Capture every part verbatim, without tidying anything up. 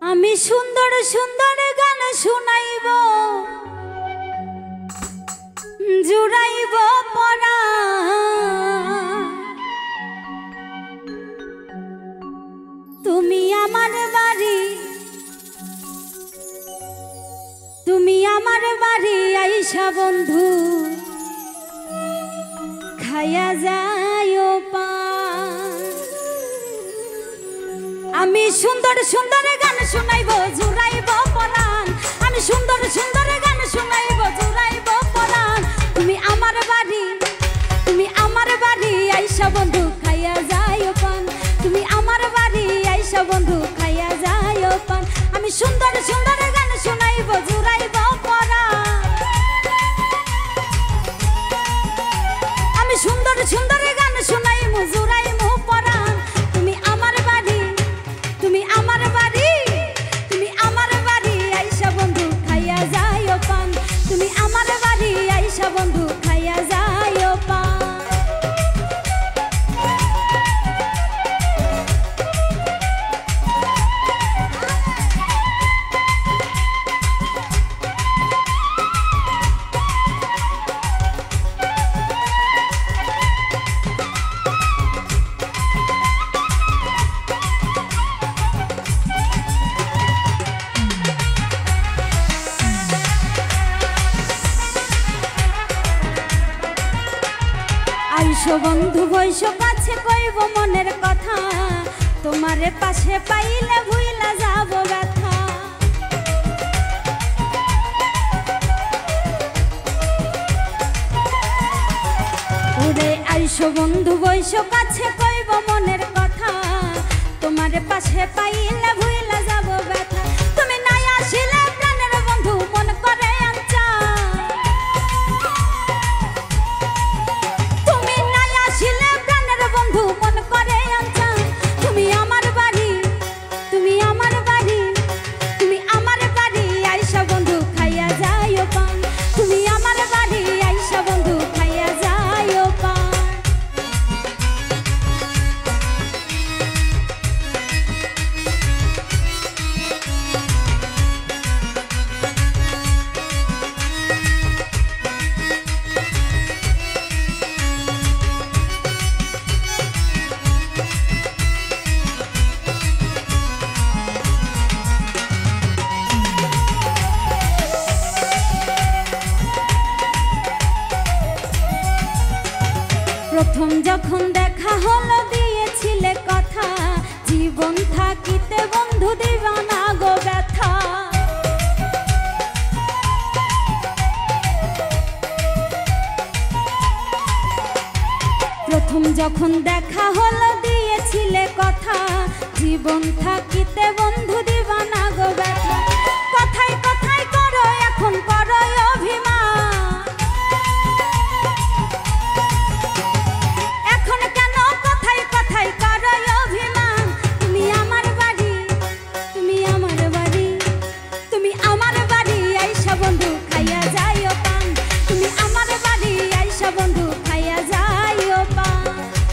আমি সুন্দর সুন্দর গান শুনাইব জুড়াইব পরা তুমি আমার বাড়ি তুমি আমার বাড়ি আইসা বন্ধু খায়া যায়ও পান। আমি সুন্দর সুন্দর গান শুনাইব জুড়াইব পরাণ আমি সুন্দর সুন্দর গান শুনাইব জুড়াইব পরাণ তুমি আমার বাড়ি তুমি আমার বাড়ি আইসা বন্ধু খাইয়া যায়ও পান তুমি আমার বাড়ি আইসা বন্ধু খাইয়া যায়ও পান। আমি সুন্দর সুন্দর গান শুনাইব জুড়াইব পরাণ আমি সুন্দর সুন্দর গান শুনাইব জুড়াইব পরাণ তুমি আমার বাড়ি তুমি আমার বাড়ি তুমি আমার বাড়ি আইসা বন্ধু খাইয়া যায়ও পান তুমি আমার বাড়ি আইসা বন্ধু খাইয়া যায়ও পান। আইসো বন্ধু বৈশ কাছে কইব মনের কথা তোমারে পাশে পাইলে ভুইলা যাব ব্যথা। ওরে আইসো বন্ধু বৈশ কাছে কইব মনের কথা তোমারে পাশে পাইলে ভুইলা যাব ব্যথা। তুমি নাই আসিলে প্রাণের বন্ধু মন করে আঞ্চা বন্ধু মন করে আঞ্চা তুমি আমার বাড়ি তুমি আমার বাড়ি তুমি আমার বাড়ি আইসা বন্ধু খাইয়া যায়ও পান তুমি আমার বাড়ি আইসা বন্ধু খাইয়া যায়ও পান। প্রথম যখন দেখা হলো দিয়েছিলে কথা জীবন থাকিতে বন্ধু দিবা না গো ব্যথা। প্রথম যখন দেখা হলো দিয়েছিলে কথা জীবন থাকিতে বন্ধু দিবা না গো ব্যথা। কথায় কথায় করো এখন করো অভিমান বন্ধু খাইয়া যায়ও পান।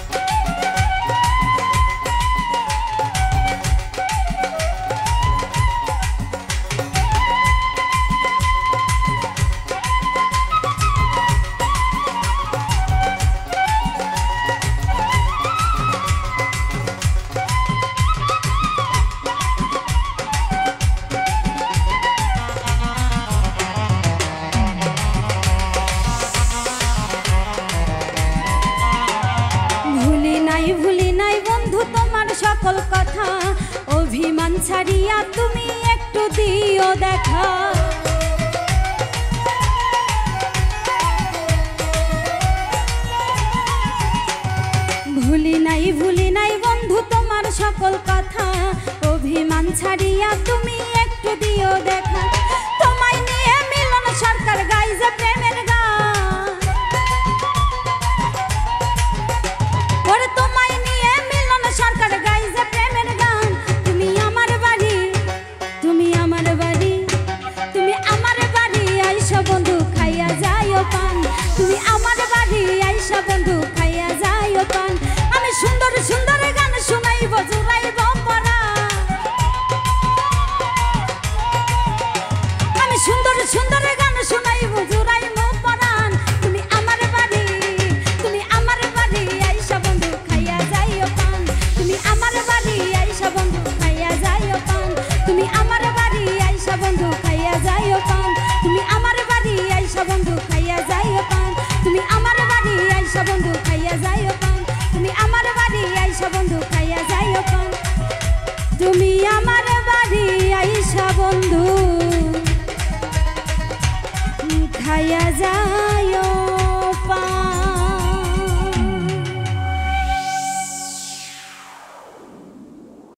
ভুলি নাই বন্ধু তোমার সকল কথা অভিমান ছাড়িয়া তুমি একটু দিও দেখা। ভুলি নাই ভুলি নাই বন্ধু তোমার সকল কথা অভিমান ছাড়িয়া তুমি একটু দিও দেখা। তোমায় নিয়ে মিলন সরকার গাইছে প্রেমের গান ওরে তোমায় নিয়ে মিলন সরকার গাইছে প্রেমের গান। তুমি আমার বাড়ি তুমি আমার বাড়ি তুমি আমার বাড়ি আইসা বন্ধু খাইয়া যায়ও পান তুমি আমার বাড়ি আইসা বন্ধু খাইয়া যায়ও পান। আমি সুন্দর সুন্দর গান শুনাইব জুড়াইব পরাণ যাইও পান তুমি আমার বাড়ি আইসা বন্ধু খাইয়া যাইও পান তুমি আমার বাড়ি আইসা বন্ধু খাইয়া যাইও পান তুমি আমার বাড়ি আইসা বন্ধু খাইয়া যাও